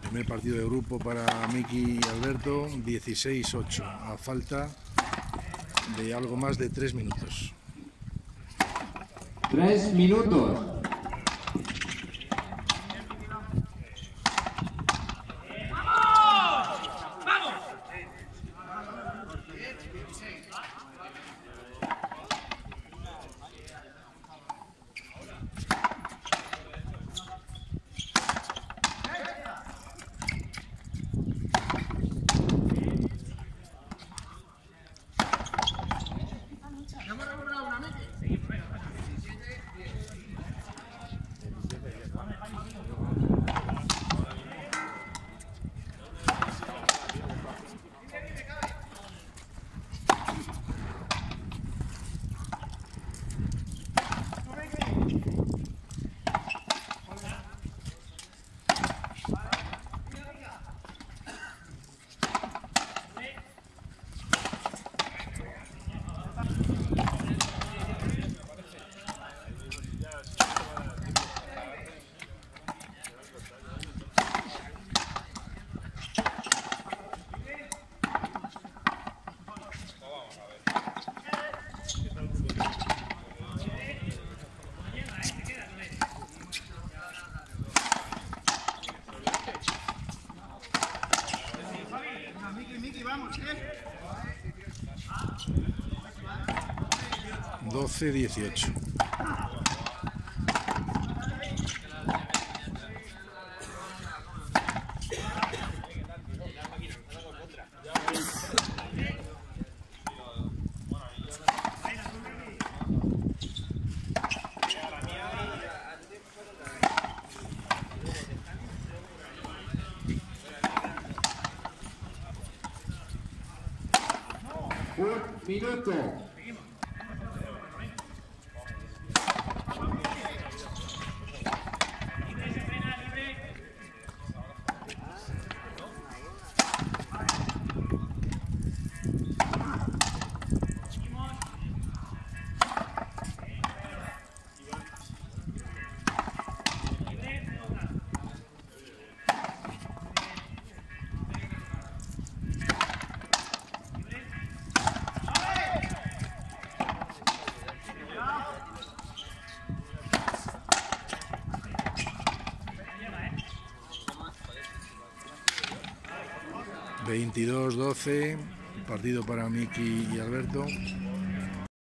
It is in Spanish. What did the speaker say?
Primer partido de grupo para Miki y Alberto, 16-8, a falta de algo más de 3 minutos. 3 minutos. Miki, vamos, 12-18. Un minuto. $22-12, partido para Miki y Alberto.